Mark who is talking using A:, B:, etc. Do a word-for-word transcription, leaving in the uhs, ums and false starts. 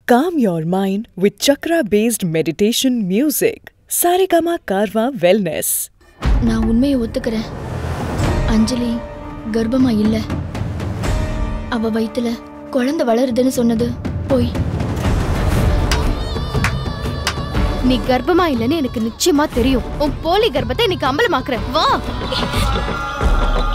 A: Calm your mind with chakra-based meditation music. Saregama Karva Wellness.
B: நான் உண்மையை ஒத்துக்கிறேன். அஞ்சலி கர்ப்பமா இல்ல. அவ வயித்துல குழந்தை வளருதுன்னு சொன்னது போய்.
C: நீ கர்ப்பமா இல்லன்னு எனக்கு நிச்சயமா தெரியும். உன் போலி கர்ப்பத்தை இன்னைக்கு அம்பலமாக்குற. வா.